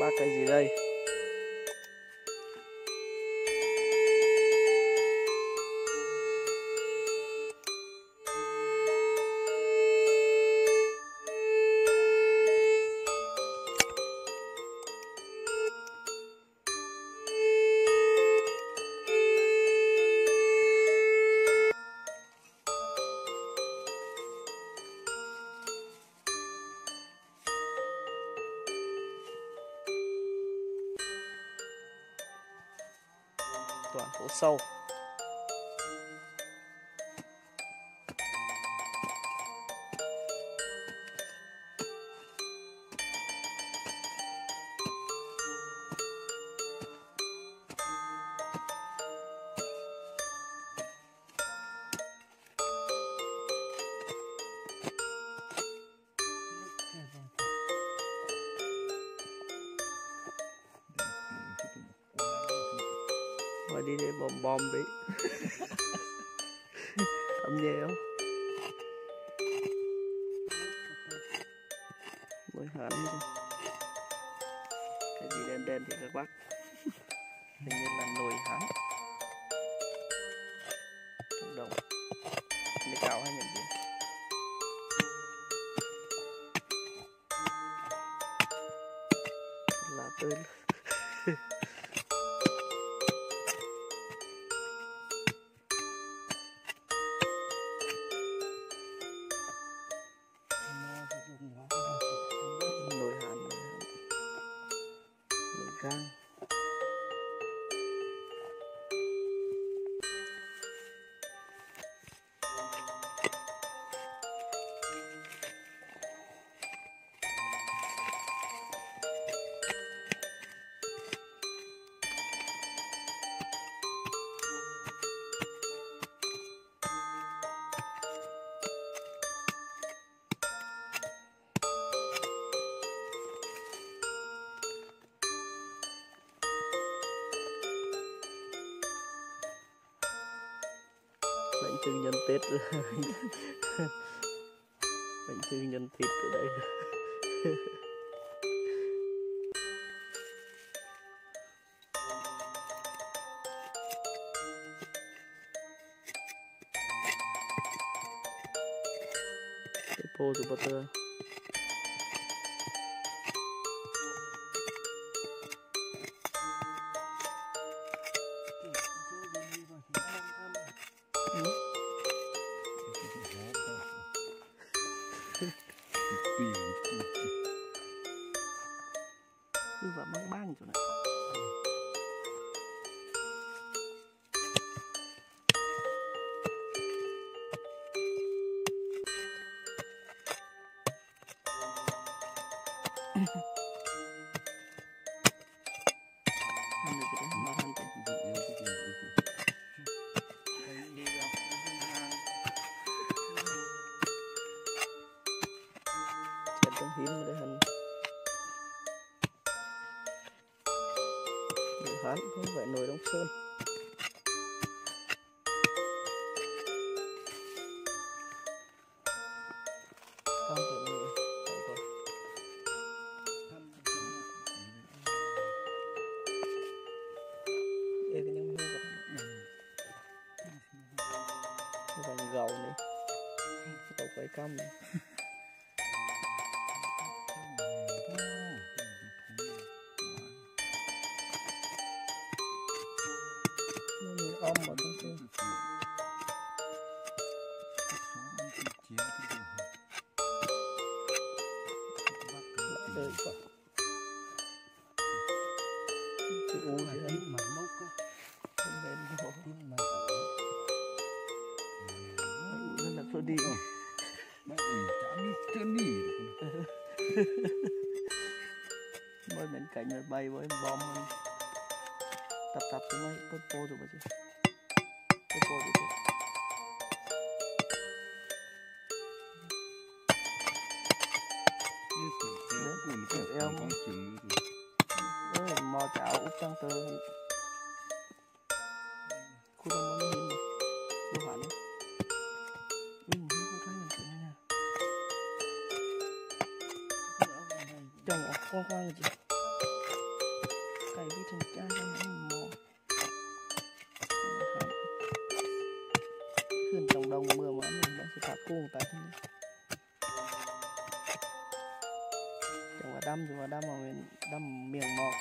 bác cái gì đây? Toàn phố sâu. Mà đi đây bom bom đi. Âm nhẹ không? Mới hẳn chứ. Cái gì đen đen thì các bác hình như là nồi hán. Tự động. Này cao hay nhận gì? Là tên. Nồi hàn, nồi gang. Bánh trưng nhân Tết rồi. Bánh trưng nhân thịt ở đây. Cái po của butter. Cứ vào băng băng chỗ này. Ăn được cái đấy, mà ăn cái chén trứng hín mà để hành. Hán không phải nồi đóng sơn. Con tự nhiên đây cái nhâm hương cái vàng gầu này, gầu quay cong này. Om mà không xem. Lại đời quá. Chị u gì đấy mà mốc á. Không lên hổ. Nó là số đi. Mày chả biết chân đi. Mới bên cạnh rồi bay với bom. Tập tập cho mấy con po rồi mà chứ. Cái po rồi chứ. Em mò chảo úp trăng tơ. Khu đông nó nhìn mà. Vô hẳn. Không thấy mình chuyện nha. Trong khoan khoan rồi chị. tay với chân cha cho nó mò khuyên trồng đồng mưa mà mình đang sẽ thả cung tại thân chẳng vào đâm mà mình đâm miệng mò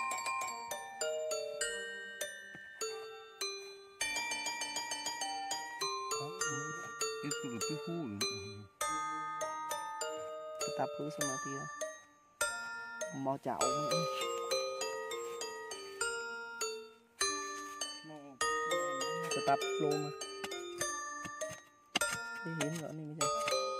itu lebih hulu. tetap cứ sama dia mò chảo tetap lô mà đi hiến nữa này bây giờ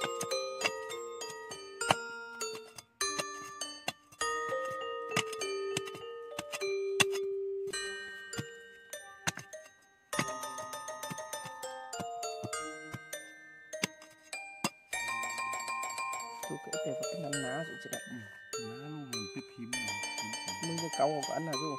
tôi kể về cái nắn ná rồi chứ đấy Ná luôn là cái phím mình cái câu của anh là rồi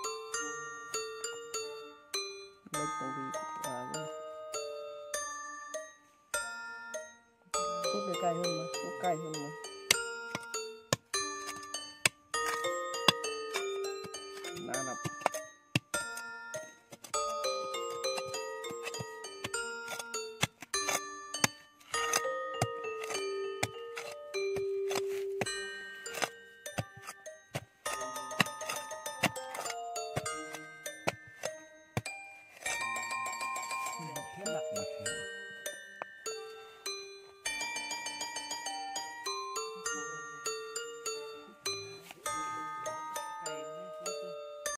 lấy từng vị rồi phút để cay hơn mà, cay hơn mà.